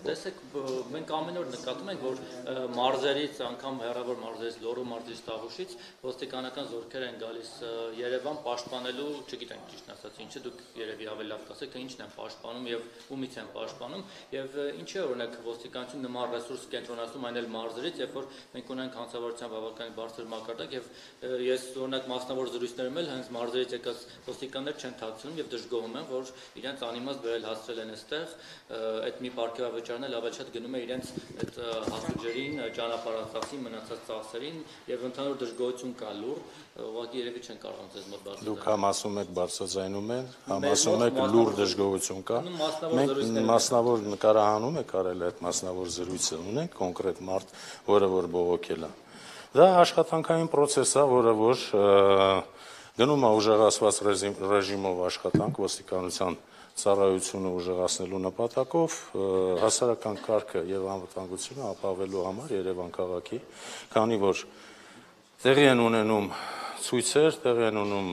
Տեսեք, մենք ամեն օր նկատում ենք, որ մարզերից, անգամ հեռավոր մարզերից, Լոռու մարզից, Տավուշից ոստիկանական զորքեր են գալիս Երևան պաշտպանելու, չգիտեմ ճիշտ ասած, ինչը դուք երևի ավելի լավ կասեք, թե ինչն են պաշտպանում եւ ումից են պաշտպանում եւ ինչի է օրինակ ոստիկանություն նման ռեսուրս կենտրոնացնում այն էլ մարզերից, երբ որ մենք ունենք հանցավորության բավականին բարձր մակարդակ եւ ես օրինակ մասնավոր զրույցներում էլ հենց մարզերից եկած ոստիկաններ չեն թաքցնում եւ դժգոհում են, որ իրենց անիմաստ բերել հասցրել են այստեղ, այդ մի պարգևավճարն էլ ավելի շատ գնում է իրենց այդ հասուջերին, ճանապարհածախսին, մնացած ծախսերին եւ ընդհանուր դժգոհություն կա լուր, ուղղակի երևի չեն կարողանում ձեզ մոտ բարձրացնել։ Դուք համ ասում եք բարձրացնում են, համ ասում եք լուր դժգոհություն կա։ Մենք մասնավոր նկարահանում եք արել այդ մասնավոր զրույցը ունենք կոնկրետ մարդ, որը որ բողոքել է։ Դա աշխատանքային process է, որը որ գնում է ուժեղացված ռեժիմով աշխատանք ոստիկանության ծառայությունը ուժեղացնելու նպատակով հասարակական կարգը եւ անվտանգությունը ապահովելու համար Երևան քաղաքի, քանի որ տեղի են ունենում ցույցեր, տեղի են ունում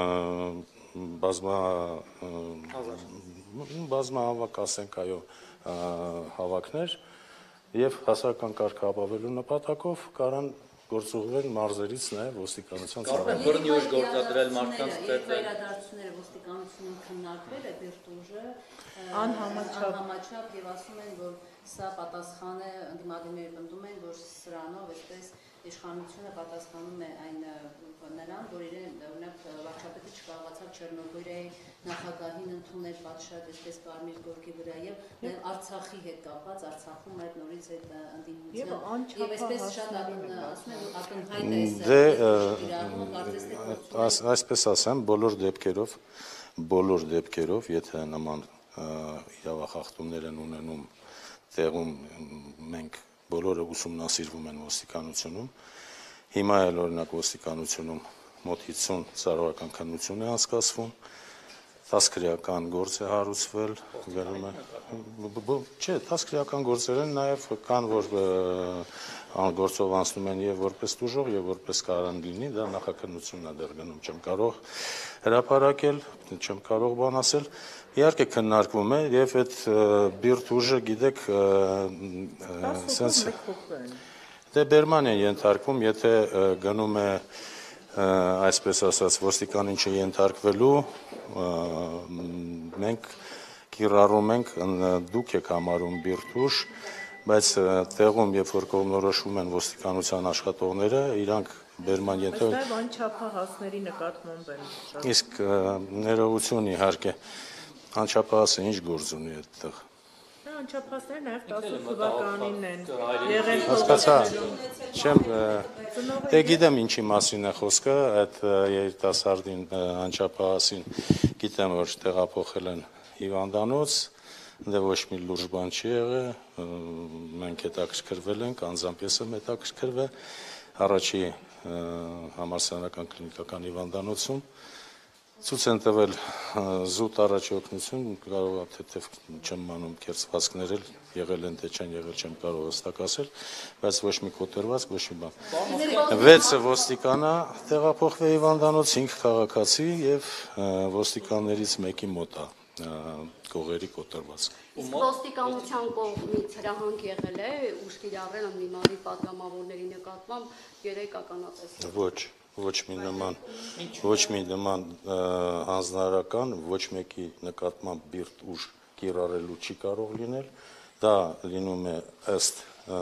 բազմահավաք, ասենք, այո, հավաքներ եւ հասարակական կարգը ապահովելու նպատակով կարան գործուղվել մարզերից նաեւ ոստիկանության ծառայություն։ Բռնի ուժ գործադրել մարդկանց վերադարձությունները ոստիկանությունում քննարկվել է Բերտուժը անհամաչափ եւ ասում են, որ սա պատասխան է, ընդդիմադիրները պնդում են, որ սրանով այսպես իշխանությունը պատասխանում է այն նրան, որ իրեն օրինակ վարչապետը չկարողացավ Չեռնոգորիայի նախագահին ընդունել պատշաճ այսպես Կարմիր գորգի վրա եւ Արցախի հետ կապված Արցախում այդ նորից այդ ընդդիմության եւ այսպես շատ ասում են, որ ակնհայտ է այսպես ասեմ, բոլոր դեպքերով, եթե նման իրավախախտումներ են ունենում տեղում, մենք բոլորը ուսումնասիրվում են ոստիկանությունում, հիմա էլ օրինակ ոստիկանությունում մոտ 50 ծառայական քննություն է անցկացվում, 10 քրեական գործ է հարուցվել, գնում է, չէ, 10 քրեական գործեր են, նաև կան, որ գործով անցնում են եւ որպես տուժող եւ որպես կարան լինի, դա նախաքննությունն է դեռ գնում, չեմ կարող հրապարակել, չեմ կարող բան ասել, իհարկե քննարկվում է եւ այդ բիրտ ուժը, գիտեք, sense դե բերման են ենթարկվում, եթե գնում է այսպես ասած ոստիկանին չենթարկվելու, մենք կիրառում ենք, դուք եք համարում բիրտ ուժ, բայց տեղում, երբ որ կողմնորոշվում են ոստիկանության աշխատողները, իրանք բերման ենթարկվում։ Այստեղ անչափահասների նկատմամբ են։ Իսկ ներողություն իհարկե, անչափահասը ինչ գործ ունի այդտեղ։ Անչափահասները նաև 18 թվականին են եղել։ Հասկացա, չեմ, դե գիտեմ ինչի մասին է խոսքը, այդ երիտասարդին անչափահասին գիտեմ, որ տեղափոխել են հիվանդանոց, դե ոչ մի լուրջ բան չի եղել, մենք հետաքրքրվել ենք, անձամբ ես եմ հետաքրքրվել, առաջի համալսարանական կլինիկական հիվանդանոցում, ցույց են տվել զուտ առաջի օգնություն, կարող է թեթև չեմ մանում կերծվածքներ էլ եղել են, թե չեն եղել, չեմ կարող հստակ ասել, բայց ոչ մի կոտրվածք, ոչ մի բան։ 6 ոստիկանա տեղափոխվել հիվանդանոց, 5 քաղաքացի եւ ոստիկաններից մեկի մոտ է կողերի կոտրվածք։ Իսկ ոստիկանության կողմից հրահանգ եղել է ուժ կիրառել ընդդիմադիր պատգամավորների նկատմամբ 3 ականատես։ Ոչ մի նման հանձնարարական, ոչ մեկի նկատմամբ բիրտ ուժ կիրառելու չի կարող լինել, դա լինում է ըստ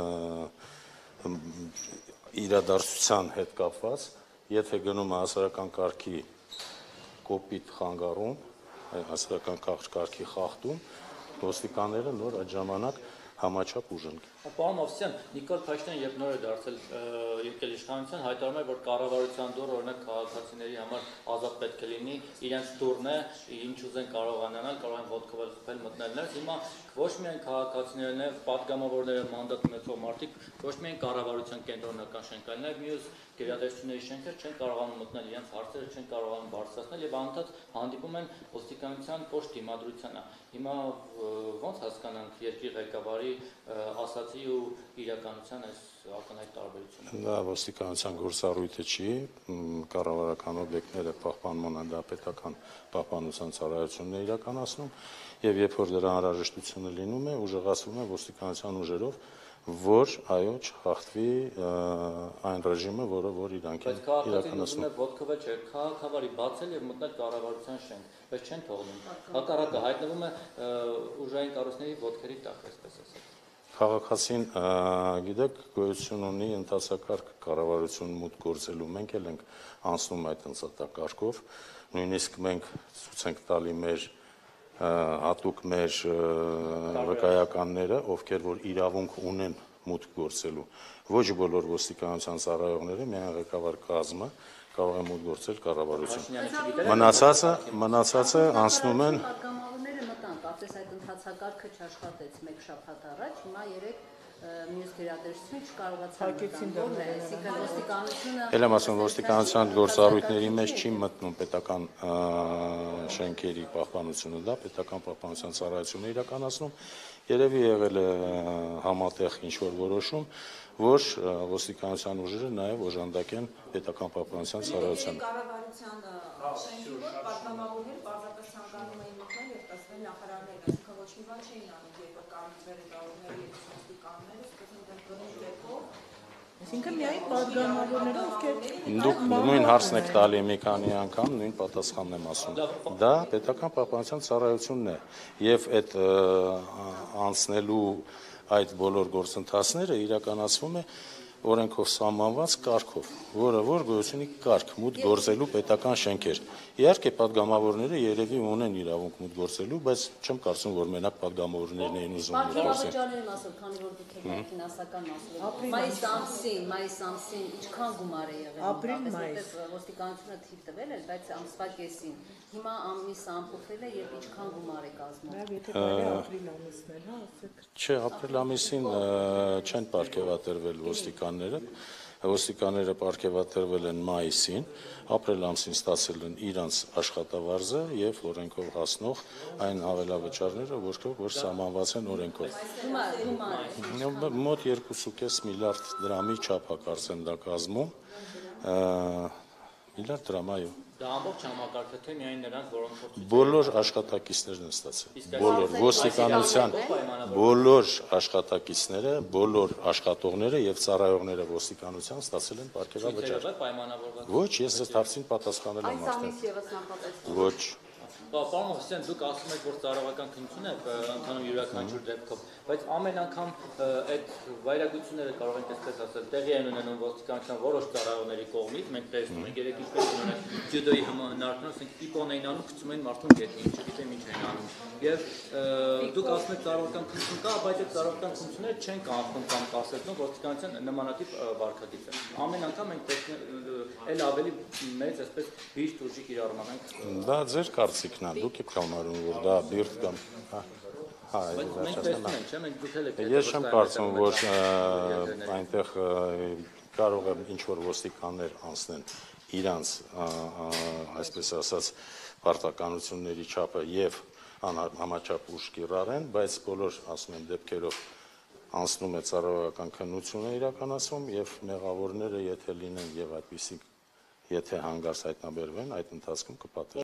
իրադարձության հետ կապված, եթե գնում է հասարակական կարգի կոպիտ խանգարում, հասարակական կարգի խախտում, ոստիկանները նոր այդ ժամանակ համաչափ ուժ են։ Պարոն Մովսիսյան, Նիկոլ Փաշինյանը երբ նոր է դարձել եկել իշխանության, հայտարարում է, որ կառավարության դուռը օրինակ քաղաքացիների համար ազատ պետք է լինի, իրենց դուռն է, ինչ ուզեն կարողանալ, կարող են ոտքով խփել մտնել ներս։ Հիմա ոչ միայն քաղաքացիներն են, պատգամավորները, մանդատ ունեցող մարդիկ, ոչ միայն կառավարության կենտրոնական շենքն է, նաև մյուս գերատեսչությունների շենքեր չեն կարողանում մտնել իրենց հարցերը, չեն կարողանում բարձրացնել եւ անընդհատ հանդիպում են ոստիկանության ոչ դիմադրությանը։ Հիմա ո՞նց հասկանանք երկրի ղեկավարի ասացի ու իրականության այս ակնհայտ տարբերությունը։ Դա ոստիկանության գործառույթը չի, կառավարական օբյեկտները պահպանման դա պետական պահպանության ծառայությունն է իրականացնում եւ երբ որ դրա անհրաժեշտությունը լինում է, ուժեղացվում է ոստիկանության ուժերով, որ այո չխախտվի այն ռեժիմը, որ իրանք են իրականացնում։ Բայց ոտքովը չէ, քաղաքավարի բացել եւ մտնել կառավարության շենք, բայց չեն թողնում։ Հակառակը հայտնվում է ուժային կառույցների ոտքերի տակ, այսպես ասած։ Քաղաքացին, գիտեք, գոյություն ունի ընթացակարգ կառավարություն մուտք գործելու, մենք էլ ենք անցնում այդ ընթացակարգով, նույնիսկ մենք ցույց ենք տալի մեր հատուկ մեր վկայականները, ովքեր որ իրավունք ունեն մուտք գործելու, ոչ բոլոր ոստիկանության ծառայողները, միայն ղեկավար կազմը կարող է մուտք գործել կառավարություն։ Մնացածը անցնում են Պատգամավորները մտան, կարծես այդ ընթացակարգը չաշխատեց 1 շաբաթ առաջ, հիմա 3 մյուս գերադասություն չկարողացան մտնել, այսինքն ոստիկանությունը Էլ եմ ասում, ոստիկանության գործառույթների մեջ չի մտնում պետական շենքերի պահպանությունը, դա պետական պահպանության ծառայությունը իրականացնում, երևի եղել է համատեղ ինչ-որ որոշում, որ ոստիկանության ուժերը նաև օժանդակեն պետական պահպանության ծառայությանը։ Կառավարության շենքի մոտ պատգամավորները պարզապես ցանկանում էին մտնել եւ տեսնել նախարարներին, այսինքն ոչ մի բան չէին անում, երբ կառուցվել է տարիների ոստիկանները, սկսում են բռնի դեպով։ Այսինքն միայն պատգամավորները, ովքեր Դուք նույն հարցն եք տալի մի քանի անգամ, նույն պատասխանն եմ ասում։ Դա պետական պահպանության ծառայությունն է եւ այդ անցնելու այդ բոլոր գործընթացները իրականացվում է օրենքով սահմանված կարգով, որը որ գոյություն ունի կարգ մուտք գործելու պետական շենքեր։ Իհարկե պատգամավորները երևի ունեն իրավունք մուտք գործելու, բայց չեմ կարծում, որ մենակ պատգամավորներն էին ուզում մուտք գործել։ Պատգամավորների մասով, քանի որ դուք եք ֆինանսական մասով, մայիս ամսին ինչքան գումար է եղել։ Ապրիլ-մայիս Ոստիկանությունը թիվ տվել էր, բայց ամսվա կեսին։ Հիմա ամիսը ամփոփվել է եւ ինչքան գումար է կազմում։ Լավ, եթե բարի ապրիլ ամիսն էր, հա, ասեք։ Չէ, ապրիլ ամիսին չեն պարգևատրվել ոստիկանները պարգևատրվել են մայիսին, ապրիլ ամսին ստացել են իրանց աշխատավարձը եւ օրենքով հասնող այն ավելավճարները, որ սահմանված են օրենքով։ Մոտ 2.5 միլիարդ դրամի չափ կարծեմ դա կազմում, միլիարդ դրամ, այո։ Դա ամբողջ համակարգը թե միայն նրանք, որոնք Բոլոր աշխատակիցներն են ստացել, բոլոր ոստիկանության, բոլոր աշխատակիցները, բոլոր աշխատողները եւ ծառայողները ոստիկանության ստացել են պարգևավճար։ պայմանավորված։ Ոչ, ես այս հարցին պատասխանել եմ Այս ամիս արդեն։ եւս նախատեսվում։ Ոչ։ Պարոն Հովսյան, դուք ասում եք, որ ծառայական քննություն է ընդհանուր յուրաքանչյուր դեպքում, բայց ամեն անգամ այդ վայրագությունները կարող ենք այսպես ասել, տեղի են ունենում ոստիկանության որոշ ծառայողների կողմից, մենք տեսնում ենք երեք ինչպես ունենք ջյուդոյի համանարդն, ասենք պիպոն էին անում, գցում են մարդուն գետնին, չգիտեմ ինչ են անում։ Եվ դուք ասում եք ծառայական քննություն կա, բայց այդ ծառայական քննությունները չեն կանխում կամ կասեցնում ոստիկանության նմանատիպ վարքագիծը։ Ամեն անգամ մենք էլ ավելի մեծ այսպես բիշտ ուժի կիրառում ենք։ Դա ձեր կարծիքն է, դուք եք համարում, որ դա բիրտ կամ Մենք տեսնում ենք, չէ՞, մենք դուք էլ եք։ Ես չեմ կարծում, որ այնտեղ կարող է ինչ-որ ոստիկաններ անցնեն իրանց, այսպես ասած, պարտականությունների չափը եւ համաչափ ուժ կիրառեն, բայց բոլոր, ասում եմ, դեպքերով անցնում է ծառայական քննությունը իրականացում եւ մեղավորները եթե լինեն եւ այդպիսի եթե հանգարց հայտնաբերվեն, այդ ընթացքում կպատասխանեն։